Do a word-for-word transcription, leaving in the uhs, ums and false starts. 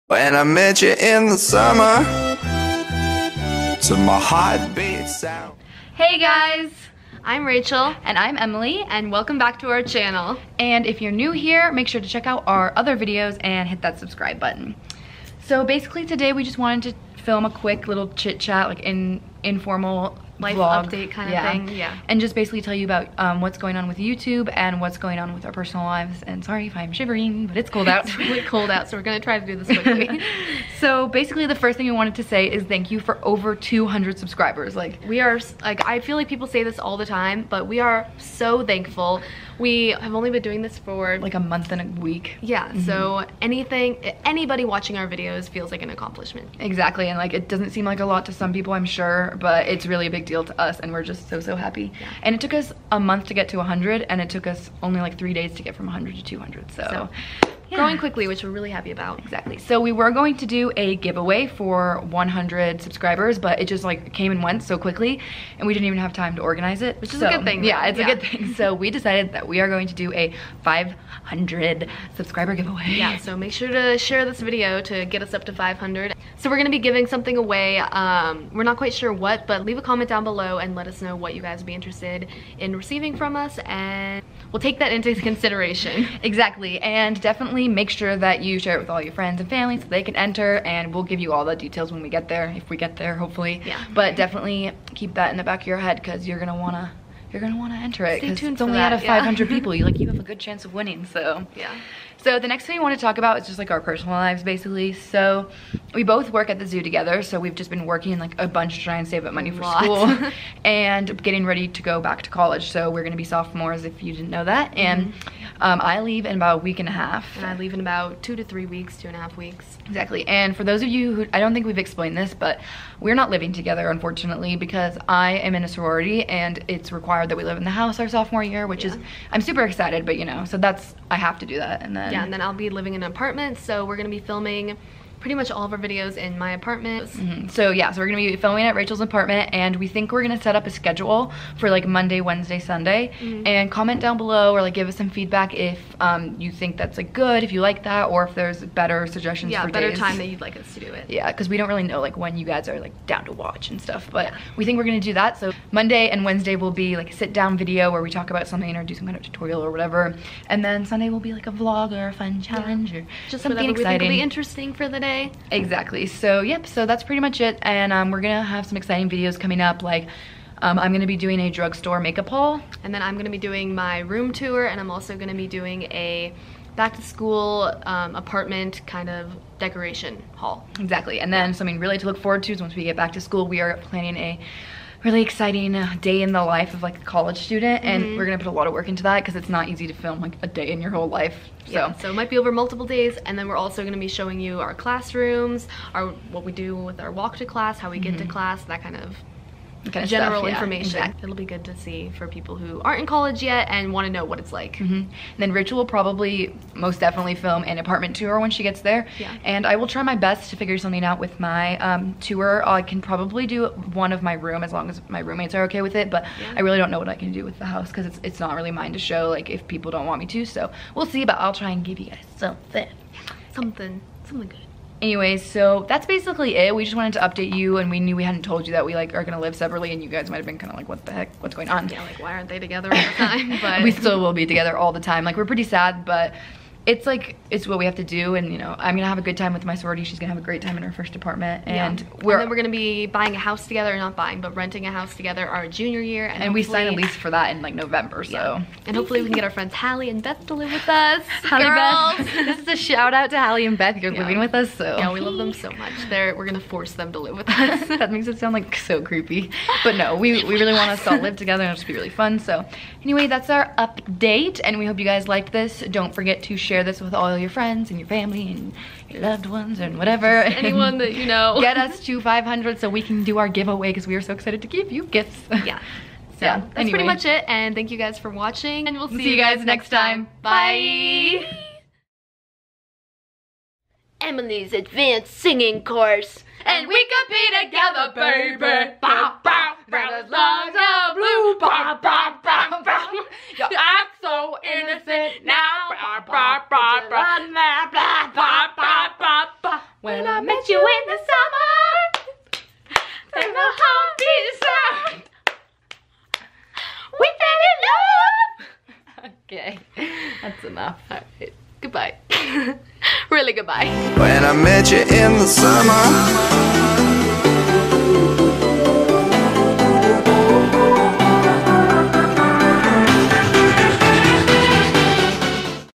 When I met you in the summer, to my heartbeat sound. Hey guys, I'm Rachel. and I'm Emily, And welcome back to our channel. and if you're new here, make sure to check out our other videos and hit that subscribe button. So basically today we just wanted to film a quick little chit chat, like in informal Life vlog. update kind of Yeah. thing, yeah. And just basically tell you about um, what's going on with YouTube and what's going on with our personal lives. And sorry if I'm shivering, but it's cold out. It's really cold out, so we're gonna try to do this quickly. So basically the first thing we wanted to say is thank you for over two hundred subscribers. Like, We are, like, I feel like people say this all the time, but we are so thankful. We have only been doing this for like a month and a week. yeah, so anything, anybody watching our videos feels like an accomplishment. Exactly, and like it doesn't seem like a lot to some people, I'm sure, but it's really a big deal to us, and we're just so so happy. Yeah. And it took us a month to get to one hundred, and it took us only like three days to get from one hundred to two hundred. So, So, yeah. growing quickly, which we're really happy about. Exactly. So we were going to do a giveaway for one hundred subscribers, but it just like came and went so quickly, and we didn't even have time to organize it. Which is So, a good thing. Yeah, though. it's a good thing. So we decided that we are going to do a five hundred subscriber giveaway. Yeah, so make sure to share this video to get us up to five hundred. So we're gonna be giving something away. Um, we're not quite sure what, but leave a comment down below and let us know what you guys would be interested in receiving from us, and we'll take that into consideration. Exactly, and definitely make sure that you share it with all your friends and family so they can enter, and we'll give you all the details when we get there, if we get there, hopefully. Yeah. But definitely keep that in the back of your head because you're gonna wanna you're gonna wanna enter it Stay because tuned it's for only that, out of yeah. five hundred people. You like you have a good chance of winning. So Yeah. So the next thing we want to talk about is just like our personal lives, basically. So we both work at the zoo together, so we've just been working like a bunch to try and save up money for Lot. school and getting ready to go back to college. So we're gonna be sophomores if you didn't know that. And um, I leave in about a week and a half. And I leave in about two to three weeks, two and a half weeks. Exactly. And for those of you who, I don't think we've explained this, but we're not living together, unfortunately, because I am in a sorority and it's required that we live in the house our sophomore year, which Yeah. is, I'm super excited, but you know, so that's, I have to do that. And then, Yeah, and then I'll be living in an apartment, so we're gonna be filming pretty much all of our videos in my apartment. Mhm. So yeah, so we're gonna be filming at Rachel's apartment, and we think we're gonna set up a schedule for like Monday, Wednesday, Sunday. Mm-hmm. And comment down below or like give us some feedback if um, you think that's like good, if you like that, or if there's better suggestions Yeah, for better days. time that you'd like us to do it. Yeah, because we don't really know like when you guys are like down to watch and stuff, but we think we're gonna do that. So Monday and Wednesday will be like a sit down video where we talk about something or do some kind of tutorial or whatever, and then Sunday will be like a vlog or a fun challenge or Just something whatever we think exciting. will be interesting for the day. Exactly. So yep, so that's pretty much it, and um, we're gonna have some exciting videos coming up. Like um, I'm gonna be doing a drugstore makeup haul. And then I'm gonna be doing my room tour, and I'm also gonna be doing a back to school um, apartment kind of decoration haul. Exactly, and then something really to look forward to is once we get back to school, we are planning a really exciting uh, day in the life of like a college student, and Mhm. we're gonna put a lot of work into that because it's not easy to film like a day in your whole life. So Yeah, so it might be over multiple days, and then we're also going to be showing you our classrooms, our what we do with our walk to class, how we get to class, that kind of kind of general stuff, yeah, information. exactly. It'll be good to see for people who aren't in college yet and want to know what it's like. Mhm. And then Rachel will probably most definitely film an apartment tour when she gets there. Yeah. And I will try my best to figure something out with my um, tour. I can probably do one of my room as long as my roommates are okay with it, but Yeah. I really don't know what I can do with the house because it's, it's not really mine to show, like if people don't want me to. So we'll see, but I'll try and give you guys something. Something, something good. Anyways, so that's basically it. We just wanted to update you, and we knew we hadn't told you that we like are gonna live separately, and you guys might have been kind of like, what the heck, what's going on? Yeah, like why aren't they together all the time? But We still will be together all the time. Like, we're pretty sad, but it's like, it's what we have to do, and you know, I'm gonna have a good time with my sorority. She's gonna have a great time in her first apartment, and yeah. we're, and then we're gonna be buying a house together, not buying, but renting a house together our junior year, and, and we signed a hopefully- lease for that in like November, so. Yeah. And hopefully we can get our friends Hallie and Beth to live with us. Hallie Girls. Beth, this is a shout out to Hallie and Beth. You're Yeah. living with us, so. Yeah, we love them so much. They're we're gonna force them to live with us. That makes it sound like so creepy, but no, we, we really want us to all live together, and it'll just be really fun. So anyway, that's our update, and we hope you guys liked this. Don't forget to share this with all your friends and your family and your loved ones and whatever. Anyone that you know. Get us to five hundred so we can do our giveaway because we are so excited to give you gifts. Yeah. So Yeah, that's anyway. pretty much it, and thank you guys for watching, and we'll see, See you guys next time. Bye. Emily's advanced singing course. And we could be together, baby. Bow, bow, bow, as long as I'm blue. Bow, bow, bow, bow. You act so innocent now. Bow, bow, bow, bow, bow, bow, bow, bow, bow. When I met you in the summer, and my heart beat sound. We fell in love. Okay, that's enough. All right, goodbye. Really goodbye. When I met you in the summer.